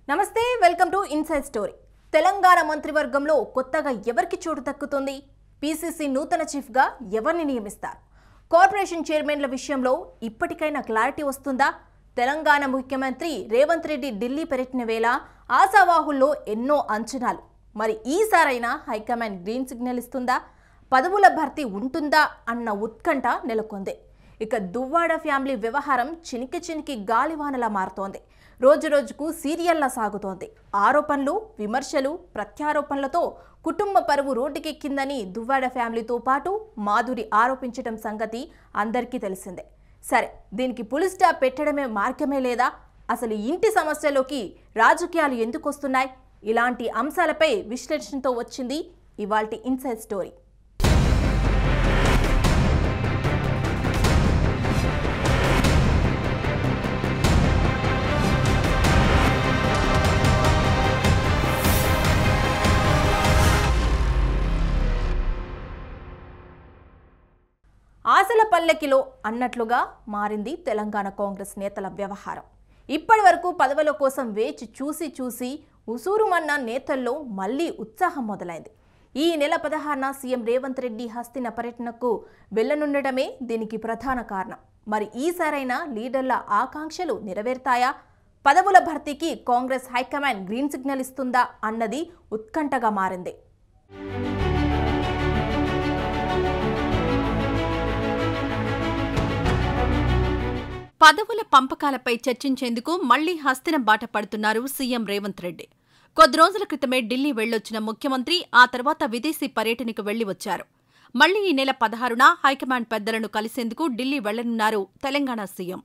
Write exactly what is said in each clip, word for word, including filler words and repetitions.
నమస్తే welcome to inside story. Telangana మంత్రివర్గంలో కొత్తగా ఎవరికి చోటు దక్కుతుంది? పీసీసీ నూతన చీఫ్ గా ఎవరిని నియమిస్తారు? కార్పొరేషన్ చైర్మన్ల విషయంలో ఇప్పటికైనా క్లారిటీ వస్తుందా? తెలంగాణ ముఖ్యమంత్రి రేవంత్ రెడ్డి ఢిల్లీ పర్యటన వేళ ఆశావాహుల్లో ఎన్నో అంచనాలు. మరి ఈసారైనా హైకమాండ్ గ్రీన్ సిగ్నల్ ఇస్తుందా? పదవుల భర్తీ ఉంటుందా అన్న ఉత్కంఠ నెలకొంది. ఇక దువ్వాడ ఫ్యామిలీ వ్యవహారం చినికి చినికి గాలివానలా మారుతోంది. రోజు రోజుకు సీరియల్లా సాగుతోంది. ఆరోపణలు, విమర్శలు, ప్రత్యారోపణలతో కుటుంబ పరువు రోడ్డుకెక్కిందని దువ్వాడ ఫ్యామిలీతో పాటు మాధురి ఆరోపించడం సంగతి అందరికీ తెలిసిందే. సరే, దీనికి పులి స్టాప్ పెట్టడమే మార్గమే లేదా? అసలు ఇంటి సమస్యలోకి రాజకీయాలు ఎందుకు వస్తున్నాయి? ఇలాంటి అంశాలపై విశ్లేషణతో వచ్చింది ఇవాల్టి ఇన్సైడ్ స్టోరీ. ఆశల పల్లకిలో అన్నట్లుగా మారింది తెలంగాణ కాంగ్రెస్ నేతల వ్యవహారం. ఇప్పటి వరకు పదవుల కోసం వేచి చూసి చూసి ఉసూరుమన్న నేతల్లో మళ్లీ ఉత్సాహం మొదలైంది. ఈ నెల పదహారున సీఎం రేవంత్ రెడ్డి హస్తిన పర్యటనకు వెళ్లనుండటమే దీనికి ప్రధాన కారణం. మరి ఈసారైనా లీడర్ల ఆకాంక్షలు నెరవేరుతాయా? పదవుల భర్తీకి కాంగ్రెస్ హైకమాండ్ గ్రీన్ సిగ్నల్ ఇస్తుందా అన్నది ఉత్కంఠగా మారింది. పదవుల పంపకాలపై చర్చించేందుకు మళ్లీ హస్తిన బాట పడుతున్నారు సీఎం రేవంత్ రెడ్డి. కొద్ది రోజుల క్రితమే ఢిల్లీ వెళ్లొచ్చిన ముఖ్యమంత్రి ఆ తర్వాత విదేశీ పర్యటనకు వెళ్లి వచ్చారు. మళ్లీ ఈ నెల పదహారున హైకమాండ్ పెద్దలను కలిసేందుకు ఢిల్లీ వెళ్లనున్నారు తెలంగాణ సీఎం.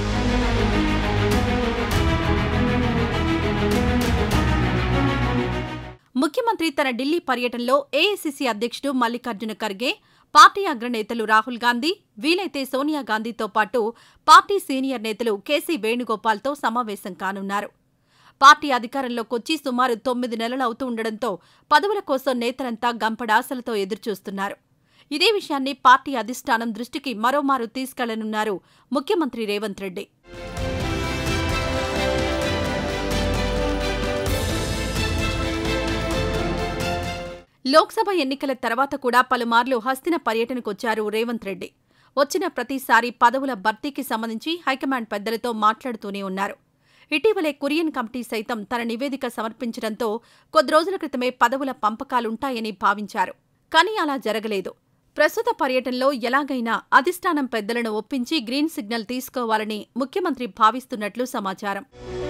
ముఖ్యమంత్రి తన ఢిల్లీ పర్యటనలో ఏఐసీసీ అధ్యక్షుడు మల్లికార్జున ఖర్గే, పార్టీ అగ్రనేతలు రాహుల్ గాంధీ, వీలైతే సోనియా గాంధీతో పాటు పార్టీ సీనియర్ నేతలు కేసీ వేణుగోపాల్తో సమావేశం కానున్నారు. పార్టీ అధికారంలోకొచ్చి సుమారు తొమ్మిది నెలలవుతూ ఉండడంతో పదవుల కోసం నేతలంతా గంపడాశలతో ఎదురుచూస్తున్నారు. ఇదే విషయాన్ని పార్టీ అధిష్టానం దృష్టికి మరోమారు తీసుకెళ్లనున్నారు ముఖ్యమంత్రి రేవంత్ రెడ్డి. లోక్సభ ఎన్నికల తర్వాత కూడా పలుమార్లు హస్తిన పర్యటనకొచ్చారు రేవంత్ రెడ్డి. వచ్చిన ప్రతిసారి పదవుల భర్తీకి సంబంధించి హైకమాండ్ పెద్దలతో మాట్లాడుతూనే ఉన్నారు. ఇటీవలే కురియన్ కమిటీ సైతం తన నివేదిక సమర్పించడంతో కొద్ది రోజుల క్రితమే పదవుల పంపకాలుంటాయని భావించారు. కానీ అలా జరగలేదు. ప్రస్తుత పర్యటనలో ఎలాగైనా అధిష్టానం పెద్దలను ఒప్పించి గ్రీన్ సిగ్నల్ తీసుకోవాలని ముఖ్యమంత్రి భావిస్తున్నట్లు సమాచారం.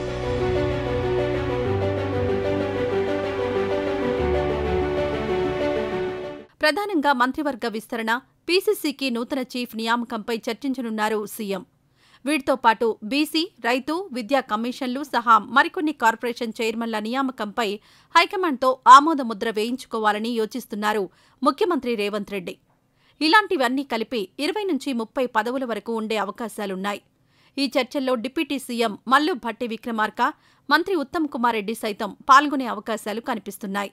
ప్రధానంగా మంత్రివర్గ విస్తరణ, పీసీసీకి నూతన చీఫ్ నియామకంపై చర్చించనున్నారు సీఎం. వీటితో పాటు బీసీ, రైతు, విద్యా కమిషన్లు సహా మరికొన్ని కార్పొరేషన్ చైర్మన్ల నియామకంపై హైకమాండ్తో ఆమోదముద్ర వేయించుకోవాలని యోచిస్తున్నారు ముఖ్యమంత్రి రేవంత్ రెడ్డి. ఇలాంటివన్నీ కలిపి ఇరవై నుంచి ముప్పై పదవుల వరకు ఉండే అవకాశాలున్నాయి. ఈ చర్చల్లో డిప్యూటీ సీఎం మల్లు భట్టి విక్రమార్క, మంత్రి ఉత్తమ్ కుమార్ రెడ్డి సైతం పాల్గొనే అవకాశాలు కనిపిస్తున్నాయి.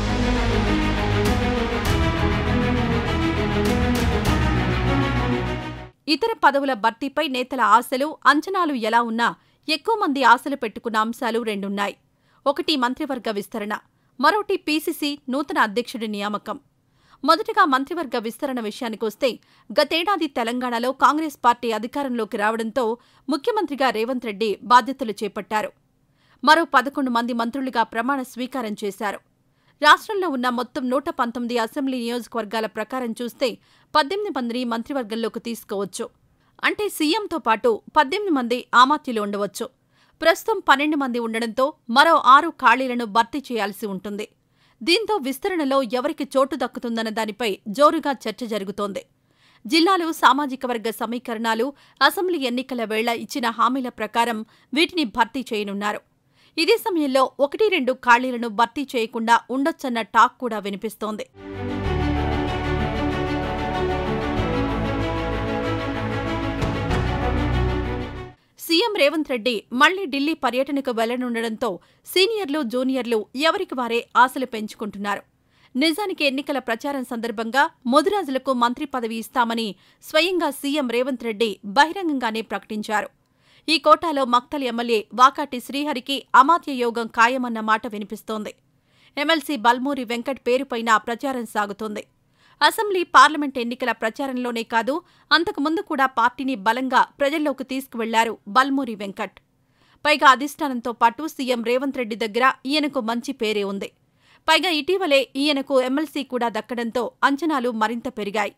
ఇతర పదవుల భర్తీపై నేతల ఆశలు, అంచనాలు ఎలా ఉన్నా ఎక్కువ మంది ఆశలు పెట్టుకున్న అంశాలు రెండున్నాయి. ఒకటి మంత్రివర్గ విస్తరణ, మరోటి పీసీసీ నూతన అధ్యక్షుడి నియామకం. మొదటగా మంత్రివర్గ విస్తరణ విషయానికొస్తే, గతేడాది తెలంగాణలో కాంగ్రెస్ పార్టీ అధికారంలోకి రావడంతో ముఖ్యమంత్రిగా రేవంత్ రెడ్డి బాధ్యతలు చేపట్టారు. మరో పదకొండు మంది మంత్రులుగా ప్రమాణ స్వీకారం చేశారు. రాష్ట్రంలో ఉన్న మొత్తం నూట పంతొమ్మిది అసెంబ్లీ నియోజకవర్గాల ప్రకారం చూస్తే పద్దెనిమిది మందిని మంత్రివర్గంలోకి తీసుకోవచ్చు. అంటే సీఎంతో పాటు పద్దెనిమిది మంది ఆమాత్యులు ఉండవచ్చు. ప్రస్తుతం పన్నెండు మంది ఉండడంతో మరో ఆరు ఖాళీలను భర్తీ చేయాల్సి ఉంటుంది. దీంతో విస్తరణలో ఎవరికి చోటు దక్కుతుందన్న దానిపై జోరుగా చర్చ జరుగుతోంది. జిల్లాలు, సామాజిక వర్గ సమీకరణాలు, అసెంబ్లీ ఎన్నికల వేళ ఇచ్చిన హామీల ప్రకారం వీటిని భర్తీ చేయనున్నారు. ఇదే సమయంలో ఒకటి రెండు ఖాళీలను భర్తీ చేయకుండా ఉండొచ్చన్న టాక్ కూడా వినిపిస్తోంది. సీఎం రేవంత్ రెడ్డి మళ్లీ ఢిల్లీ పర్యటనకు వెళ్లనుండడంతో సీనియర్లు, జూనియర్లు ఎవరికి వారే ఆశలు పెంచుకుంటున్నారు. నిజానికి ఎన్నికల ప్రచారం సందర్భంగా ముదిరాజులకు మంత్రి పదవి ఇస్తామని స్వయంగా సీఎం రేవంత్ రెడ్డి బహిరంగంగానే ప్రకటించారు. ఈ కోటాలో మక్తల్ ఎమ్మెల్యే వాకాటి శ్రీహరికి అమాత్య యోగం ఖాయమన్న మాట వినిపిస్తోంది. ఎమ్మెల్సీ బల్మూరి వెంకట్ పేరుపైన ప్రచారం సాగుతోంది. అసెంబ్లీ, పార్లమెంట్ ఎన్నికల ప్రచారంలోనే కాదు, అంతకుముందు కూడా పార్టీని బలంగా ప్రజల్లోకి తీసుకువెళ్లారు బల్మూరి వెంకట్. పైగా అధిష్టానంతో పాటు సీఎం రేవంత్ రెడ్డి దగ్గర ఈయనకు మంచి పేరే ఉంది. పైగా ఇటీవలే ఈయనకు ఎమ్మెల్సీ కూడా దక్కడంతో అంచనాలు మరింత పెరిగాయి.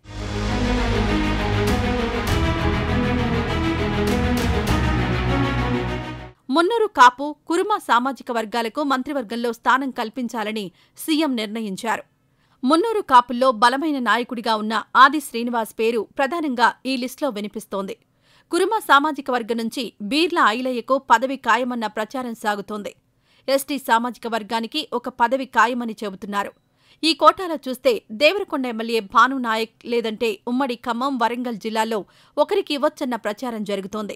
మున్నూరు కాపు, కురుమ సామాజిక వర్గాలకు మంత్రివర్గంలో స్థానం కల్పించాలని సీఎం నిర్ణయించారు. మున్నూరు కాపుల్లో బలమైన నాయకుడిగా ఉన్న ఆది శ్రీనివాస్ పేరు ప్రధానంగా ఈ లిస్టులో వినిపిస్తోంది. కురుమ సామాజిక వర్గం నుంచి బీర్లా ఐలయ్యకు పదవి ఖాయమన్న ప్రచారం సాగుతోంది. ఎస్టీ సామాజిక వర్గానికి ఒక పదవి ఖాయమని చెబుతున్నారు. ఈ కోటాలో చూస్తే దేవరకొండ ఎమ్మెల్యే భానునాయక్ లేదంటే ఉమ్మడి ఖమ్మం, వరంగల్ జిల్లాల్లో ఒకరికి ఇవ్వొచ్చన్న ప్రచారం జరుగుతోంది.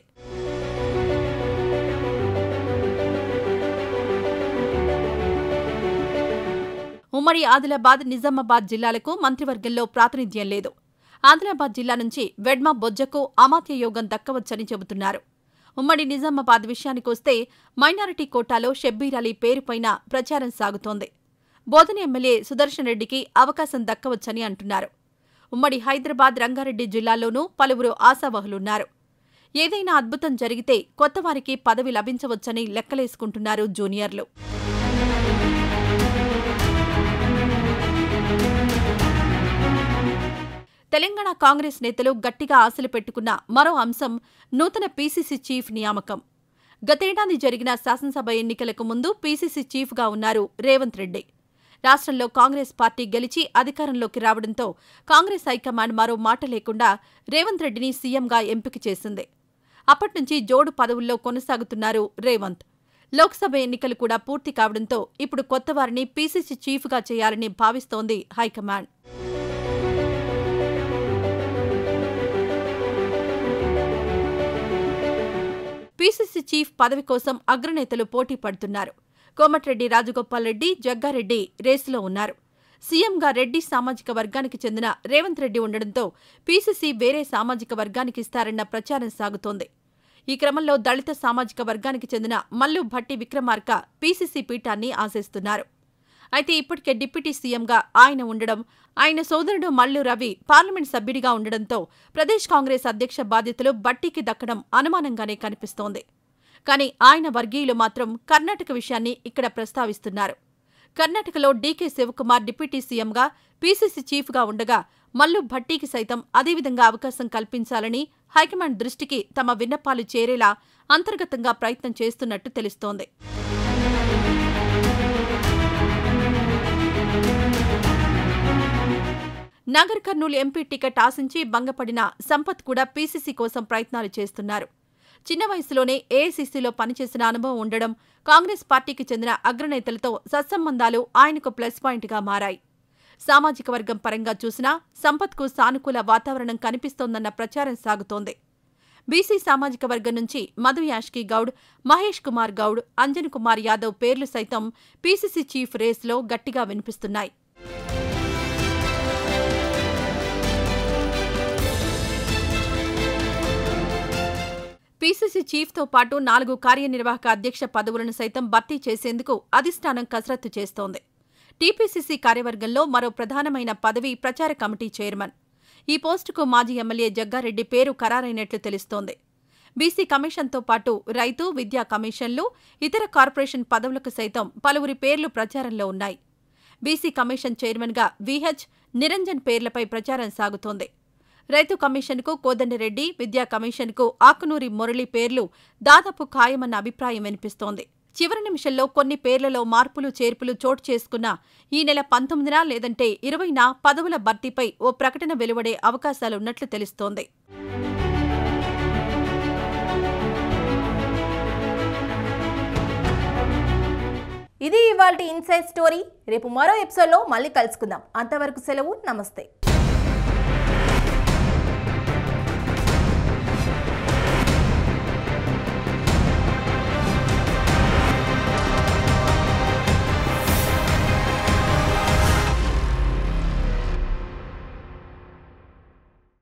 ఉమ్మడి ఆదిలాబాద్, నిజామాబాద్ జిల్లాలకు మంత్రివర్గంలో ప్రాతినిధ్యం లేదు. ఆదిలాబాద్ జిల్లా నుంచి వెడ్మ బొజ్జకు అమాత్య యోగం దక్కవచ్చని చెబుతున్నారు. ఉమ్మడి నిజామాబాద్ విషయానికొస్తే మైనారిటీ కోటాలో షబ్బీర్ అలీ పేరుపైన ప్రచారం సాగుతోంది. బోధన ఎమ్మెల్యే సుదర్శన్ రెడ్డికి అవకాశం దక్కవచ్చని అంటున్నారు. ఉమ్మడి హైదరాబాద్, రంగారెడ్డి జిల్లాల్లోనూ పలువురు ఆశావహులున్నారు. ఏదైనా అద్భుతం జరిగితే కొత్తవారికి పదవి లభించవచ్చని లెక్కలేసుకుంటున్నారు జూనియర్లు. తెలంగాణ కాంగ్రెస్ నేతలు గట్టిగా ఆశలు పెట్టుకున్న మరో అంశం నూతన పీసీసీ చీఫ్ నియామకం. గతేడాది జరిగిన శాసనసభ ఎన్నికలకు ముందు పీసీసీ చీఫ్గా ఉన్నారు రేవంత్ రెడ్డి. రాష్ట్రంలో కాంగ్రెస్ పార్టీ గెలిచి అధికారంలోకి రావడంతో కాంగ్రెస్ హైకమాండ్ మరో మాట లేకుండా రేవంత్ రెడ్డిని సీఎంగా ఎంపిక చేసింది. అప్పట్నుంచి జోడు పదవుల్లో కొనసాగుతున్నారు రేవంత్. లోక్సభ ఎన్నికలు కూడా పూర్తి కావడంతో ఇప్పుడు కొత్తవారిని పీసీసీ చీఫ్గా చేయాలని భావిస్తోంది హైకమాండ్. పీసీసీ చీఫ్ పదవి కోసం అగ్రనేతలు పోటీ పడుతున్నారు. కోమటిరెడ్డి రాజగోపాల్ రెడ్డి, జగ్గారెడ్డి రేసులో ఉన్నారు. సీఎంగా రెడ్డి సామాజిక వర్గానికి చెందిన రేవంత్ రెడ్డి ఉండడంతో పీసీసీ వేరే సామాజిక వర్గానికి ఇస్తారన్న ప్రచారం సాగుతోంది. ఈ క్రమంలో దళిత సామాజిక వర్గానికి చెందిన మల్లు భట్టి విక్రమార్క పీసీసీ పీఠాన్ని ఆశిస్తున్నారు. అయితే ఇప్పటికే డిప్యూటీ సీఎంగా ఆయన ఉండడం, ఆయన సోదరుడు మల్లు రవి పార్లమెంట్ సభ్యుడిగా ఉండడంతో ప్రదేశ్ కాంగ్రెస్ అధ్యక్ష బాధ్యతలు భట్టికి దక్కడం అనుమానంగానే కనిపిస్తోంది. కానీ ఆయన వర్గీయులు మాత్రం కర్ణాటక విషయాన్ని ఇక్కడ ప్రస్తావిస్తున్నారు. కర్ణాటకలో డీకే శివకుమార్ డిప్యూటీ సీఎంగా, పీసీసీ చీఫ్గా ఉండగా మల్లు భట్టికి సైతం అదేవిధంగా అవకాశం కల్పించాలని హైకమాండ్ దృష్టికి తమ విన్నపాలు చేరేలా అంతర్గతంగా ప్రయత్నం చేస్తున్నట్టు తెలుస్తోంది. నగర్ కర్నూలు ఎంపీ టికెట్ ఆశించి భంగపడిన సంపత్ కూడా పీసీసీ కోసం ప్రయత్నాలు చేస్తున్నారు. చిన్న వయసులోనే ఏఐసీసీలో పనిచేసిన అనుభవం ఉండడం, కాంగ్రెస్ పార్టీకి చెందిన అగ్రనేతలతో సత్సంబంధాలు ఆయనకు ప్లస్ పాయింట్గా మారాయి. సామాజిక వర్గం పరంగా చూసినా సంపత్కు సానుకూల వాతావరణం కనిపిస్తోందన్న ప్రచారం సాగుతోంది. బీసీ సామాజిక వర్గం నుంచి మధు యాష్కి గౌడ్, మహేష్ కుమార్ గౌడ్, అంజన్ కుమార్ యాదవ్ పేర్లు సైతం పీసీసీ చీఫ్ రేసులో గట్టిగా వినిపిస్తున్నాయి. పీసీసీ చీఫ్తో పాటు నాలుగు కార్యనిర్వాహక అధ్యక్ష పదవులను సైతం భర్తీ చేసేందుకు అధిష్టానం కసరత్తు చేస్తోంది. టీపీసీసీ కార్యవర్గంలో మరో ప్రధానమైన పదవి ప్రచార కమిటీ చైర్మన్. ఈ పోస్టుకు మాజీ ఎమ్మెల్యే జగ్గారెడ్డి పేరు ఖరారైనట్లు తెలుస్తోంది. బీసీ కమిషన్తో పాటు రైతు, విద్యా కమిషన్లు, ఇతర కార్పొరేషన్ పదవులకు సైతం పలువురి పేర్లు ప్రచారంలో ఉన్నాయి. బీసీ కమిషన్ చైర్మన్గా వీహెచ్ నిరంజన్ పేర్లపై ప్రచారం సాగుతోంది. రైతు కమిషన్కు కోదండరెడ్డి, విద్యా కమిషన్కు ఆకునూరి మురళి పేర్లు దాదాపు ఖాయమన్న అభిప్రాయం వినిపిస్తోంది. చివరి నిమిషంలో కొన్ని పేర్లలో మార్పులు చేర్పులు చోటు చేసుకున్న ఈ నెల పంతొమ్మిదిన లేదంటే ఇరవైన పదవుల భర్తీపై ఓ ప్రకటన వెలువడే అవకాశాలున్నట్లు తెలుస్తోంది. ఇది ఇవాల్టి ఇన్సైడ్ స్టోరీ. రేపు మరో ఎపిసోడ్లో మళ్ళీ కలుసుకుందాం. అంతవరకు సెలవు, నమస్తే.